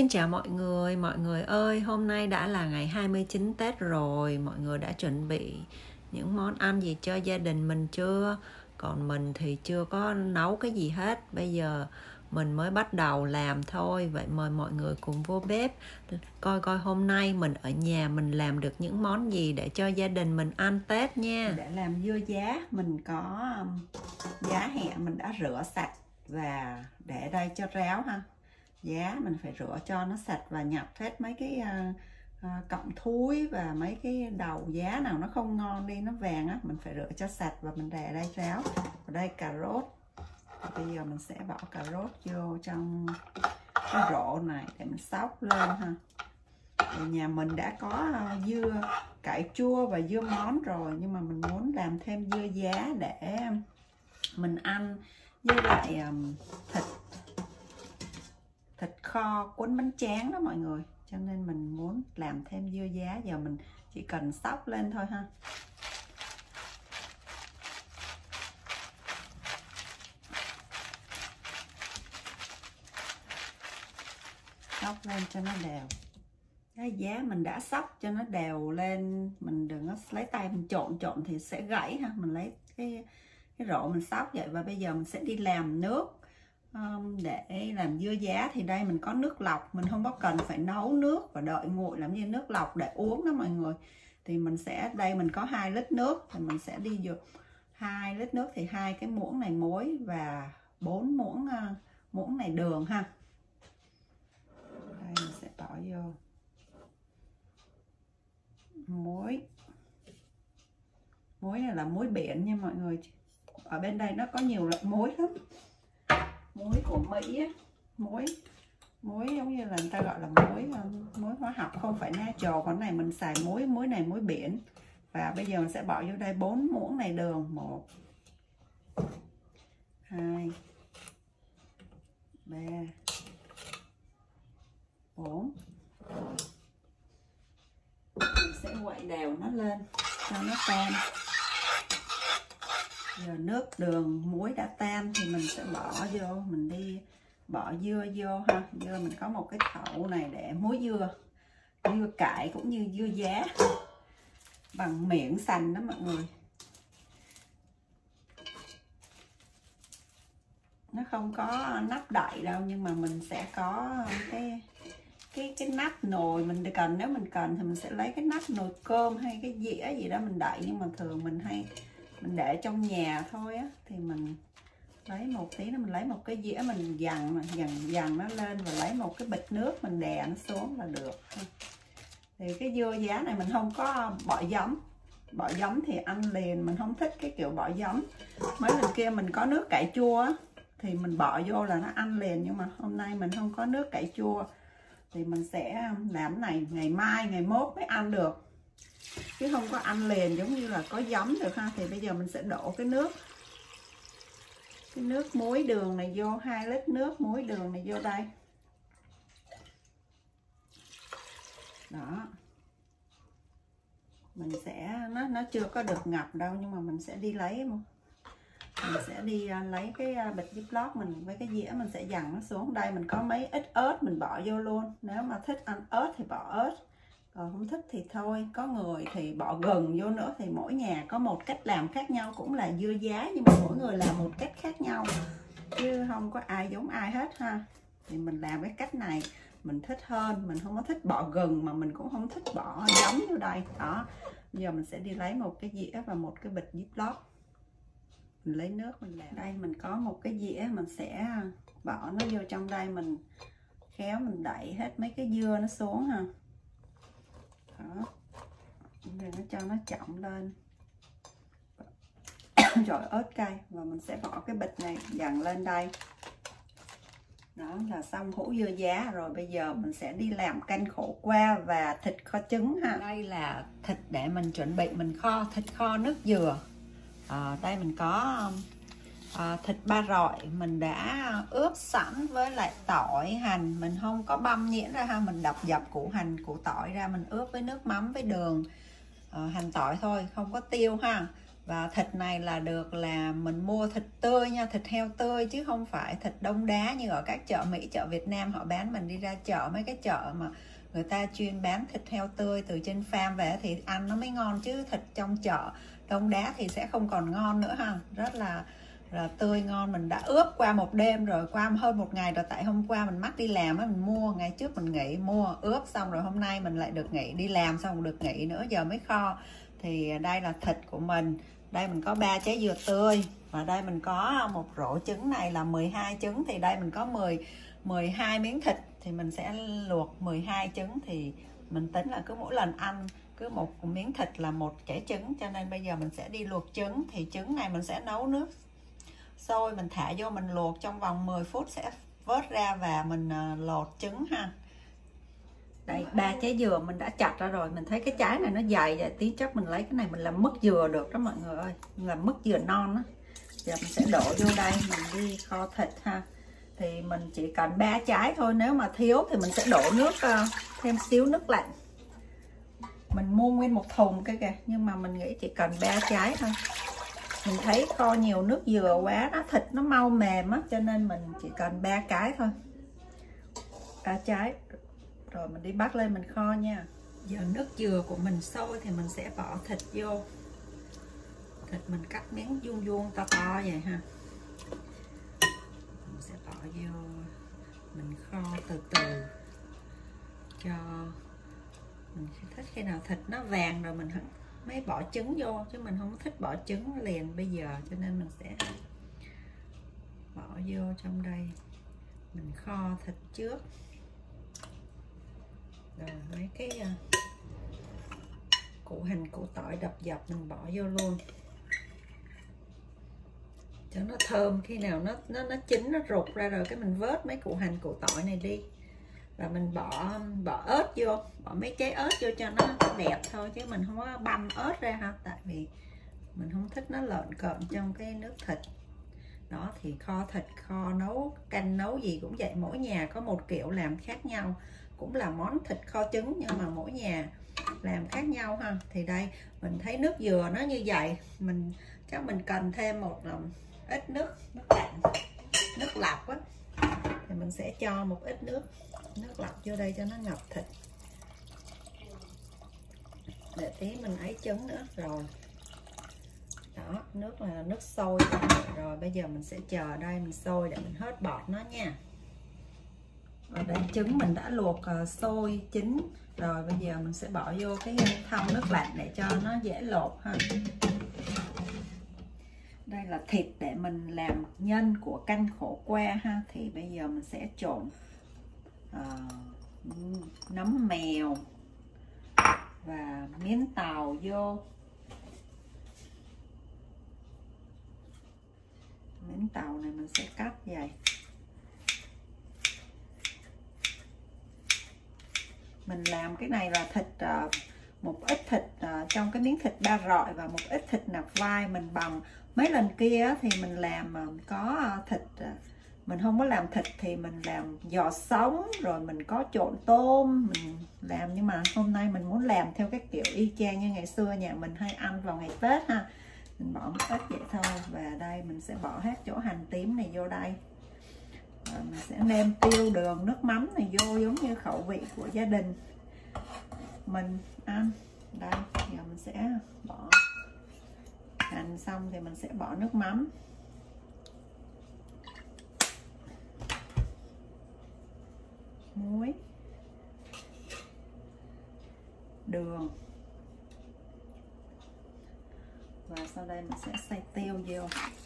chào mọi người ơi, hôm nay đã là ngày 29 Tết rồi, mọi người đã chuẩn bị những món ăn gì cho gia đình mình chưa? Còn mình thì chưa có nấu cái gì hết, bây giờ mình mới bắt đầu làm thôi, vậy mời mọi người cùng vô bếp coi coi hôm nay mình ở nhà mình làm được những món gì để cho gia đình mình ăn Tết nha. Để làm dưa giá, mình có giá hẹ mình đã rửa sạch và để đây cho ráo ha. Giá mình phải rửa cho nó sạch và nhặt hết mấy cái cọng thúi và mấy cái đầu giá nào nó không ngon đi, nó vàng á, mình phải rửa cho sạch và mình để đây ráo. Ở đây cà rốt, bây giờ mình sẽ bỏ cà rốt vô trong cái rổ này để mình xóc lên ha. Thì nhà mình đã có dưa cải chua và dưa món rồi, nhưng mà mình muốn làm thêm dưa giá để mình ăn với lại thịt kho cuốn bánh tráng đó mọi người, cho nên mình muốn làm thêm dưa giá. Giờ mình chỉ cần xóc lên thôi ha. Xóc lên cho nó đều. Cái giá mình đã xóc cho nó đều lên, mình đừng có lấy tay mình trộn thì sẽ gãy ha. Mình lấy cái rổ mình xóc vậy. Và bây giờ mình sẽ đi làm nước để làm dưa giá. Thì đây mình có nước lọc, mình không có cần phải nấu nước và đợi nguội làm như nước lọc để uống đó mọi người. Thì mình sẽ, đây mình có 2 lít nước thì mình sẽ đi vô 2 lít nước thì 2 cái muỗng này muối và 4 muỗng này đường ha. Đây mình sẽ bỏ vô muối này là muối biển nha mọi người. Ở bên đây nó có nhiều loại muối lắm. Muối của Mỹ á, muối giống như là người ta gọi là muối hóa học, không phải natural. Còn này mình xài muối này muối biển. Và bây giờ mình sẽ bỏ vô đây 4 muỗng này đường. 1 2 3 4. Mình sẽ quậy đều nó lên cho nó tan. Giờ nước đường muối đã tan thì mình sẽ bỏ vô, mình đi bỏ dưa vô ha. Dưa mình có một cái chậu này để muối dưa cải cũng như dưa giá bằng miệng sành đó mọi người. Nó không có nắp đậy đâu, nhưng mà mình sẽ có cái nắp nồi. Mình cần, nếu mình cần thì mình sẽ lấy cái nắp nồi cơm hay cái dĩa gì đó mình đậy, nhưng mà thường mình để trong nhà thôi á. Thì mình lấy một tí, mình lấy một cái dĩa mình dằn nó lên và lấy một cái bịch nước mình đè nó xuống là được. Thì cái dưa giá này mình không có bỏ giấm thì ăn liền, mình không thích cái kiểu bỏ giấm. Mấy lần kia mình có nước cải chua á, thì mình bỏ vô là nó ăn liền, nhưng mà hôm nay mình không có nước cải chua thì mình sẽ làm này ngày mai ngày mốt mới ăn được, chứ không có ăn liền giống như là có giấm được ha. Thì bây giờ mình sẽ đổ cái nước muối đường này vô, 2 lít nước muối đường này vô đây đó. Mình sẽ, nó chưa có được ngập đâu, nhưng mà mình sẽ đi lấy cái bịch ziploc mình với cái dĩa, mình sẽ dằn nó xuống. Đây mình có mấy ít ớt mình bỏ vô luôn, nếu mà thích ăn ớt thì bỏ ớt, còn không thích thì thôi. Có người thì bỏ gừng vô nữa. Thì mỗi nhà có một cách làm khác nhau, cũng là dưa giá, nhưng mà mỗi người làm một cách khác nhau chứ không có ai giống ai hết ha. Thì mình làm cái cách này mình thích hơn, mình không có thích bỏ gừng mà mình cũng không thích bỏ giấm vô đây đó. Bây giờ mình sẽ đi lấy một cái dĩa và một cái bịch ziploc, mình lấy nước mình làm. Đây mình có một cái dĩa, mình sẽ bỏ nó vô trong đây, mình khéo mình đậy hết mấy cái dưa nó xuống ha đó. Rồi nó cho nó chậm lên rồi ớt cay, và mình sẽ bỏ cái bịch này dằn lên đây đó là xong hũ dưa giá rồi. Bây giờ mình sẽ đi làm canh khổ qua và thịt kho trứng ha. Đây là thịt để mình chuẩn bị mình kho, thịt kho nước dừa. Đây mình có thịt ba rọi mình đã ướp sẵn với lại tỏi hành, mình không có băm nhuyễn ra ha, mình đập dập củ hành củ tỏi ra, mình ướp với nước mắm với đường, hành tỏi thôi, không có tiêu ha. Và thịt này là được là mình mua thịt tươi nha, thịt heo tươi chứ không phải thịt đông đá như ở các chợ Mỹ, chợ Việt Nam họ bán. Mình đi ra chợ, mấy cái chợ mà người ta chuyên bán thịt heo tươi từ trên farm về thì ăn nó mới ngon, chứ thịt trong chợ đông đá thì sẽ không còn ngon nữa ha. Rất là tươi ngon. Mình đã ướp qua một đêm rồi, qua hơn một ngày rồi, tại hôm qua mình mắc đi làm á, mình mua, ngày trước mình nghỉ mua ướp xong rồi hôm nay mình lại được nghỉ, đi làm xong được nghỉ nữa, giờ mới kho. Thì đây là thịt của mình. Đây mình có 3 trái dừa tươi, và đây mình có một rổ trứng này là 12 trứng, thì đây mình có 12 miếng thịt, thì mình sẽ luộc 12 trứng. Thì mình tính là cứ mỗi lần ăn cứ một miếng thịt là một trái trứng, cho nên bây giờ mình sẽ đi luộc trứng. Thì trứng này mình sẽ nấu nước sôi, mình thả vô mình luộc trong vòng 10 phút sẽ vớt ra và mình lột trứng ha. Đây, 3 trái dừa mình đã chặt ra rồi. Mình thấy cái trái này nó dày vậy, tí chắc mình lấy cái này mình làm mứt dừa được đó mọi người ơi, làm mứt dừa non á. Giờ mình sẽ đổ vô đây, mình đi kho thịt ha. Thì mình chỉ cần 3 trái thôi, nếu mà thiếu thì mình sẽ đổ nước, thêm xíu nước lạnh. Mình mua nguyên một thùng cái kìa, nhưng mà mình nghĩ chỉ cần 3 trái thôi. Mình thấy kho nhiều nước dừa quá, nó thịt nó mau mềm á, cho nên mình chỉ cần 3 cái thôi. 3 trái. Rồi mình đi bắt lên mình kho nha. Giờ nước dừa của mình sôi thì mình sẽ bỏ thịt vô. Thịt mình cắt miếng vuông vuông to to vậy ha. Mình sẽ bỏ vô, mình kho từ từ cho mình thích khi nào thịt nó vàng rồi mình mới bỏ trứng vô, chứ mình không thích bỏ trứng liền bây giờ, cho nên mình sẽ bỏ vô trong đây. Mình kho thịt trước. Rồi mấy cái củ hành củ tỏi đập dập mình bỏ vô luôn cho nó thơm. Khi nào nó chín, nó rụt ra rồi cái mình vớt mấy củ hành củ tỏi này đi, và mình bỏ ớt vô, bỏ mấy trái ớt vô cho nó đẹp thôi, chứ mình không có băm ớt ra ha, tại vì mình không thích nó lợn cợn trong cái nước thịt đó. Thì kho thịt, kho nấu canh nấu gì cũng vậy, mỗi nhà có một kiểu làm khác nhau, cũng là món thịt kho trứng nhưng mà mỗi nhà làm khác nhau ha. Thì đây mình thấy nước dừa nó như vậy, chắc mình cần thêm một ít nước lạnh, nước lọc á, thì mình sẽ cho một ít nước lọc vô đây cho nó ngập thịt, để tí mình ấy trứng nữa. Rồi đó, nước là nước sôi rồi. Bây giờ mình sẽ chờ đây mình sôi để mình hớt bọt nó nha. Ở đây trứng mình đã luộc sôi chín rồi, bây giờ mình sẽ bỏ vô cái thau nước lạnh để cho nó dễ lột ha. Đây là thịt để mình làm nhân của canh khổ qua ha. Thì bây giờ mình sẽ trộn nấm mèo và miến tàu vô. Miến tàu này mình sẽ cắt vậy. Mình làm cái này là thịt, một ít thịt trong cái miếng thịt ba rọi và một ít thịt nạc vai. Mình bằm mấy lần kia thì mình làm có thịt, mình không có làm thịt thì mình làm giò sống, rồi mình có trộn tôm mình làm. Nhưng mà hôm nay mình muốn làm theo cái kiểu y chang như ngày xưa nhà mình hay ăn vào ngày Tết ha. Mình bỏ một ít vậy thôi. Và đây mình sẽ bỏ hết chỗ hành tím này vô đây. Rồi mình sẽ nêm tiêu, đường, nước mắm này vô giống như khẩu vị của gia đình mình ăn. Đây, giờ mình sẽ bỏ hành xong thì mình sẽ bỏ nước mắm, muối, đường, và sau đây mình sẽ xay tiêu vô.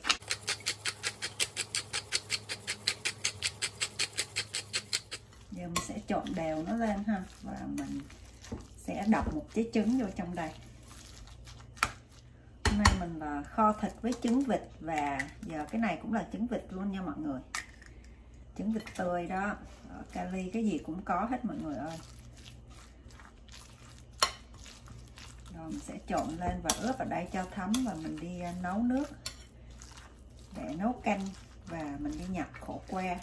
Giờ mình sẽ trộn đều nó lên ha, và mình sẽ đập một trái trứng vô trong đây. Hôm nay mình là kho thịt với trứng vịt, và giờ cái này cũng là trứng vịt luôn nha mọi người. Trứng vịt tươi đó, kali cái gì cũng có hết mọi người ơi. Rồi mình sẽ trộn lên và ướp ở đây cho thấm, và mình đi nấu nước để nấu canh, và mình đi nhặt khổ qua.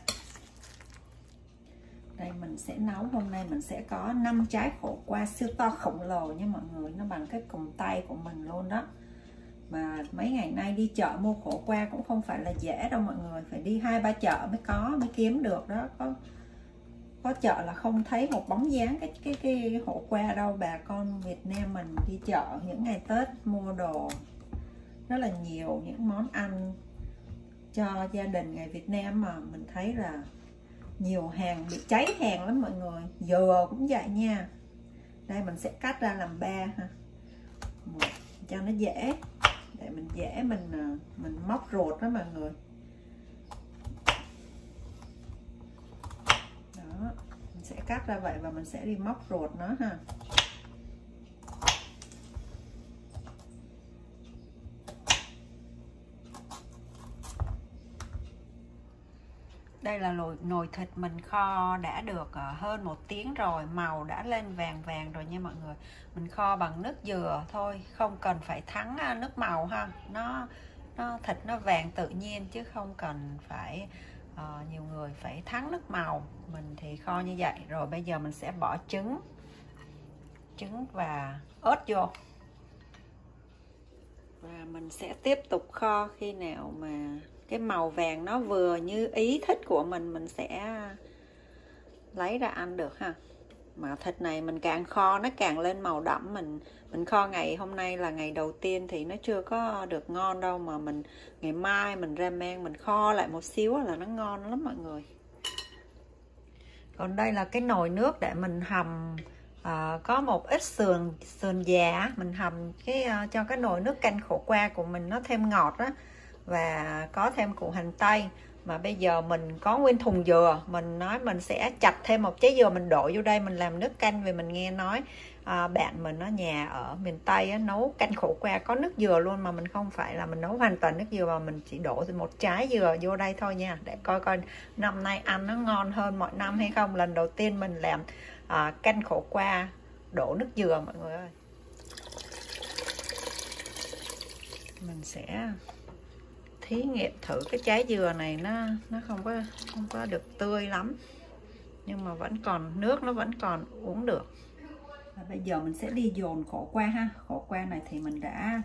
Đây mình sẽ nấu, hôm nay mình sẽ có 5 trái khổ qua siêu to khổng lồ nha mọi người, nó bằng cái cùm tay của mình luôn đó. Mà mấy ngày nay đi chợ mua khổ qua cũng không phải là dễ đâu mọi người, phải đi 2-3 chợ mới kiếm được đó. Có chợ là không thấy một bóng dáng cái khổ qua đâu. Bà con Việt Nam mình đi chợ những ngày Tết mua đồ rất là nhiều những món ăn cho gia đình ngày Việt Nam, mà mình thấy là nhiều hàng bị cháy hàng lắm mọi người. Dừa cũng vậy nha. Đây mình sẽ cắt ra làm 3 ha. Một, cho nó dễ, để mình dễ mình móc ruột đó mọi người. Đó, mình sẽ cắt ra vậy và mình sẽ đi móc ruột nó ha. Đây là nồi thịt mình kho đã được hơn 1 tiếng rồi, màu đã lên vàng vàng rồi nha mọi người. Mình kho bằng nước dừa thôi, không cần phải thắng nước màu ha. Thịt nó vàng tự nhiên chứ không cần phải nhiều người phải thắng nước màu. Mình thì kho như vậy. Rồi bây giờ mình sẽ bỏ trứng và ớt vô. Và mình sẽ tiếp tục kho khi nào mà cái màu vàng nó vừa như ý thích của mình sẽ lấy ra ăn được ha. Mà thịt này mình càng kho nó càng lên màu đậm. Mình kho ngày hôm nay là ngày đầu tiên thì nó chưa có được ngon đâu, mà ngày mai mình ra mang mình kho lại một xíu là nó ngon lắm mọi người. Còn đây là cái nồi nước để mình hầm. Có một ít sườn già mình hầm cho cái nồi nước canh khổ qua của mình nó thêm ngọt đó, và có thêm củ hành tây. Mà bây giờ mình có nguyên thùng dừa, mình nói mình sẽ chặt thêm một trái dừa mình đổ vô đây mình làm nước canh. Vì mình nghe nói bạn mình ở nhà ở miền Tây nấu canh khổ qua có nước dừa luôn, mà mình không phải là mình nấu hoàn toàn nước dừa, mà mình chỉ đổ một trái dừa vô đây thôi nha, để coi năm nay ăn nó ngon hơn mọi năm hay không. Lần đầu tiên mình làm canh khổ qua đổ nước dừa mọi người ơi. Mình sẽ thí nghiệm thử cái trái dừa này, nó không có được tươi lắm, nhưng mà vẫn còn nước, nó vẫn còn uống được. Và bây giờ mình sẽ đi dồn khổ qua ha. Khổ qua này thì mình đã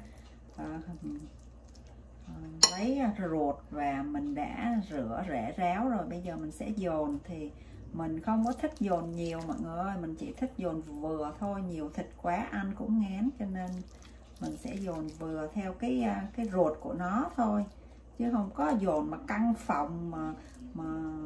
lấy ruột và mình đã rửa rã ráo rồi. Bây giờ mình sẽ dồn, thì mình không có thích dồn nhiều mọi người ơi, mình chỉ thích dồn vừa thôi, nhiều thịt quá ăn cũng ngán, cho nên mình sẽ dồn vừa theo cái ruột của nó thôi, chứ không có dồn mà căng phòng mà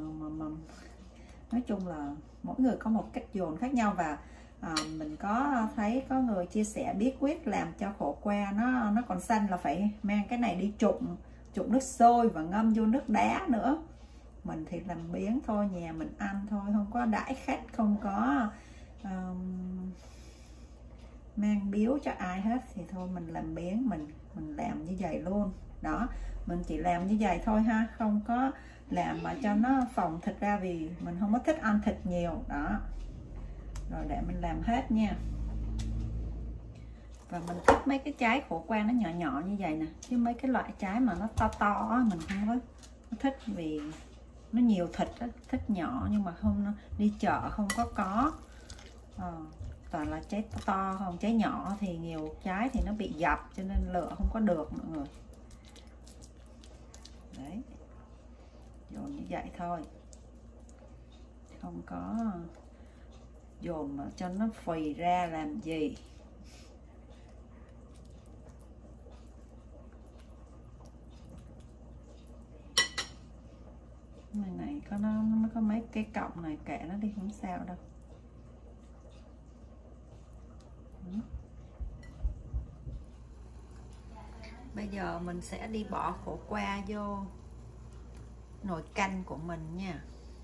nói chung là mỗi người có một cách dồn khác nhau. Và mình có thấy có người chia sẻ bí quyết làm cho khổ qua nó còn xanh là phải mang cái này đi trụng nước sôi và ngâm vô nước đá nữa. Mình thì làm biếng thôi, nhà mình ăn thôi, không có đãi khách, không có mang biếu cho ai hết, thì thôi mình làm biếng, mình làm như vậy luôn đó. Mình chỉ làm như vậy thôi ha, không có làm mà cho nó phồng thịt ra, vì mình không có thích ăn thịt nhiều đó. Rồi để mình làm hết nha. Và mình thích mấy cái trái khổ qua nó nhỏ nhỏ như vậy nè, chứ mấy cái loại trái mà nó to to mình không có thích, vì nó nhiều thịt đó. Thích nhỏ nhưng mà không đi chợ không có toàn là trái to không. Trái nhỏ thì nhiều trái thì nó bị dập, cho nên lựa không có được mọi người. Đấy, dồn như vậy thôi, không có dồn mà cho nó phì ra làm gì. Này nó có mấy cái cọng này, kệ nó đi, không sao đâu. Bây giờ mình sẽ đi bỏ khổ qua vô nồi canh của mình nha.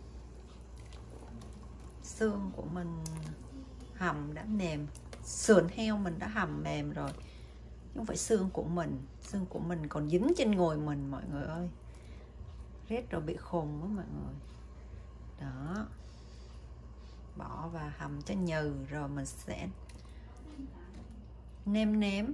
Xương của mình hầm đã mềm, sườn heo mình đã hầm mềm rồi, không phải xương của mình còn dính trên người mình mọi người ơi. Rết rồi bị khùng đó mọi người. Đó, bỏ và hầm cho nhừ, rồi mình sẽ nêm.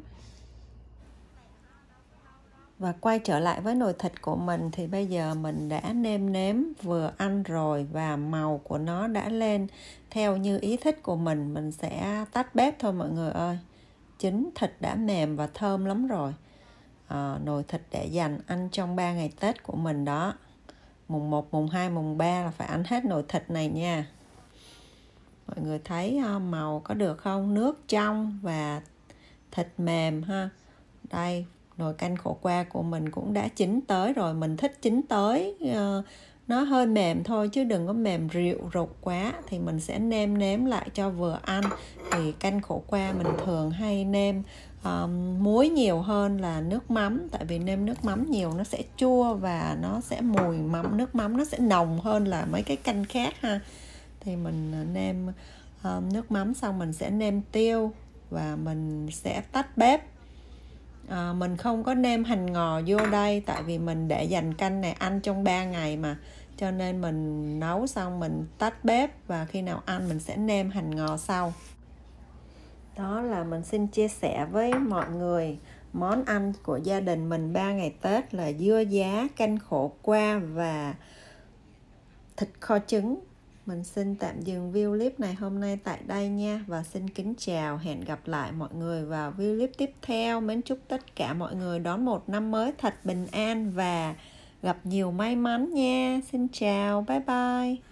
Và quay trở lại với nồi thịt của mình, thì bây giờ mình đã nêm vừa ăn rồi, và màu của nó đã lên theo như ý thích của mình. Mình sẽ tắt bếp thôi mọi người ơi. Chín thịt đã mềm và thơm lắm rồi. nồi thịt để dành ăn trong 3 ngày Tết của mình đó. Mùng 1, mùng 2, mùng 3 là phải ăn hết nồi thịt này nha. Mọi người thấy màu có được không? Nước trong và thịt mềm ha. Đây, nồi canh khổ qua của mình cũng đã chín tới rồi. Mình thích chín tới nó hơi mềm thôi chứ đừng có mềm rịu rụt quá, thì mình sẽ nêm nếm lại cho vừa ăn. Thì canh khổ qua mình thường hay nêm muối nhiều hơn là nước mắm, tại vì nêm nước mắm nhiều nó sẽ chua và nó sẽ mùi nước mắm nó sẽ nồng hơn là mấy cái canh khác ha. Thì mình nêm nước mắm xong mình sẽ nêm tiêu và mình sẽ tắt bếp. Mình không có nêm hành ngò vô đây tại vì mình để dành canh này ăn trong 3 ngày mà, cho nên mình nấu xong mình tắt bếp và khi nào ăn mình sẽ nêm hành ngò sau. Đó là mình xin chia sẻ với mọi người món ăn của gia đình mình 3 ngày Tết là dưa giá, canh khổ qua và thịt kho trứng. Mình xin tạm dừng video clip này hôm nay tại đây nha, và xin kính chào, hẹn gặp lại mọi người vào video clip tiếp theo. Mến chúc tất cả mọi người đón một năm mới thật bình an và gặp nhiều may mắn nha. Xin chào, bye bye.